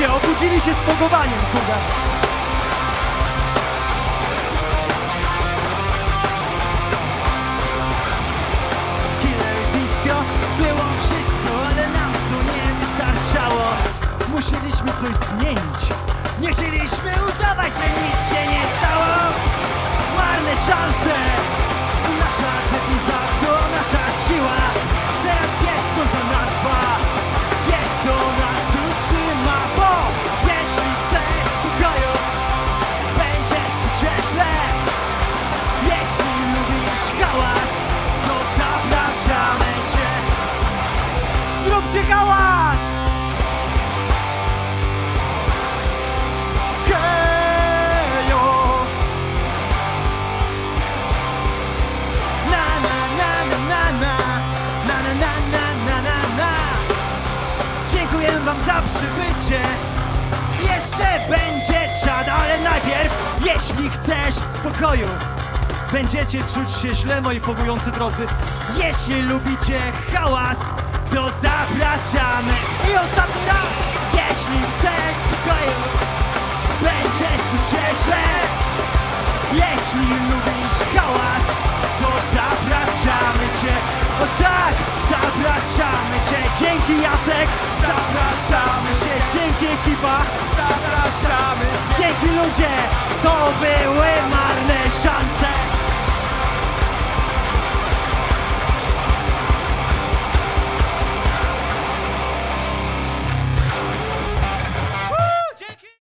ludzie obudzili się z pogowaniem, kurwa. Killer Disco było wszystko, ale nam to nie wystarczało. Musieliśmy coś zmienić. Nie chcieliśmy udawać, że nic się nie stało. Marne szanse. Nasza dewiza to nasza siła. Teraz wiesz skąd ta nazwa. Wiesz co nas tu trzyma. Bo jeśli chcesz spokoju, będziesz czuć źle. Jeśli lubisz hałas, to zapraszamy cię. Zróbcie hałas! Dziękujemy wam za przybycie. Jeszcze będzie czad, ale najpierw, jeśli chcesz spokoju, będziecie czuć się źle, moi pogujący drodzy. Jeśli lubicie hałas, to zapraszamy. I ostatni raz. Jeśli chcesz spokoju, będziesz czuć się źle. Jeśli lubisz hałas, to zapraszamy cię. O tak, zapraszamy cię. Dzięki Jacek, zapraszamy się. Dzięki ekipa, zapraszamy cię. Dzięki ludzie, to były marne